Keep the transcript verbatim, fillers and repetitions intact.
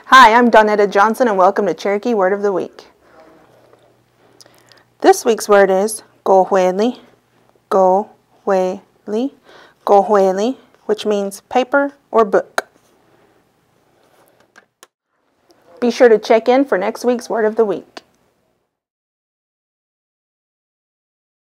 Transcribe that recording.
Hi, I'm Donetta Johnson and welcome to Cherokee Word of the Week. This week's word is gohueli, gohueli, gohueli, which means paper or book. Be sure to check in for next week's Word of the Week.